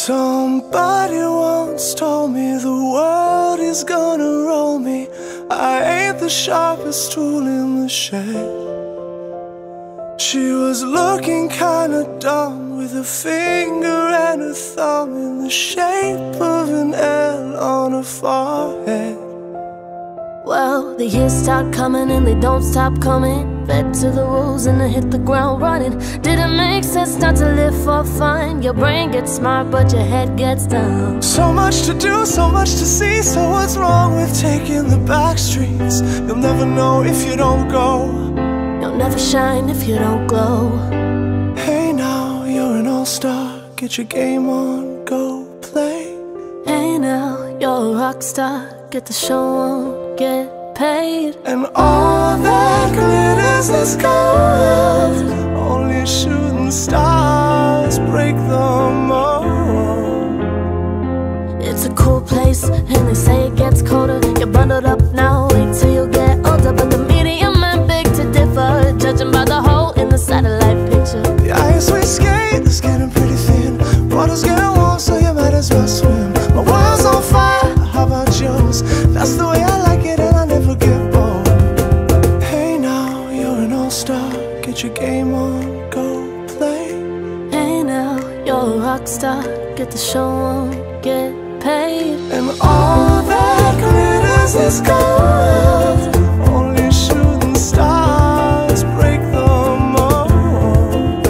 Somebody once told me the world is gonna roll me. I ain't the sharpest tool in the shed. She was looking kinda dumb with a finger and a thumb in the shape of an L on her forehead. Well, the years start coming and they don't stop coming. Fed to the rules and I hit the ground running. Didn't make sense not to live for fun. Your brain gets smart but your head gets dumb. So much to do, so much to see. So what's wrong with taking the back streets? You'll never know if you don't go. You'll never shine if you don't glow. Hey now, you're an all-star. Get your game on, go play. Hey now, you're a rock star. Get the show on, get paid. And all that glitters is gold. Only shooting stars break the mold. It's a cool place and they say it gets colder. You're bundled up now, wait till you get older. But the medium and big to differ, judging by the hole in the satellite picture. The ice we skate is getting pretty thin. Water's getting warm, so you might as well swim. My world's on fire, how about yours? That's the way I like it and I never get bored. Hey now, you're an all-star. Get your game on, go play. Hey now, you're a rock star. Get the show on, get paid. And all that glitters is gold. Only shooting stars break the mold.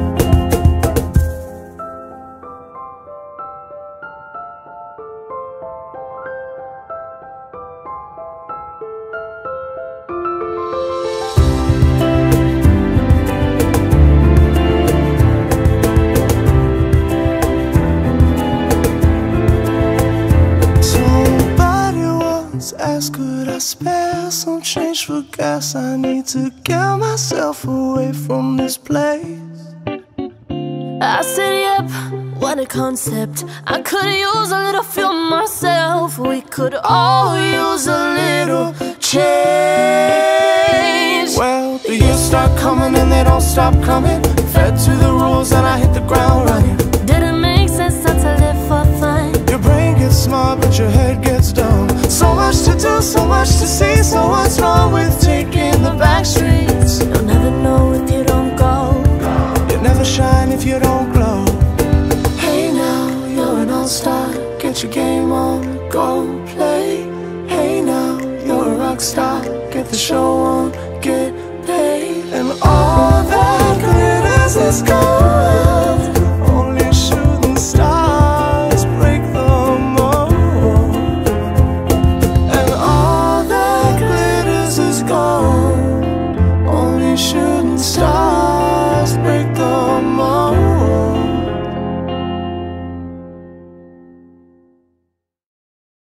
Somebody once asked, could I spare some change for gas? I need to get myself away from this place. I said, yep, what a concept. I could use a little fuel myself. We could all use a little change. Well, the years start coming and they don't stop coming. Fed to the rules and I hit the ground running. Didn't make sense not to live for fun. Your brain gets smart but your head gets dumb. So much to do, so much to see. So what's wrong with taking the back streets? You'll never know if you don't go. You'll never shine if you don't glow. Hey now, you're an all-star. Get your game on, go play. Hey now, you're a rock star. Get the show on, get paid. And all that glitters is gold.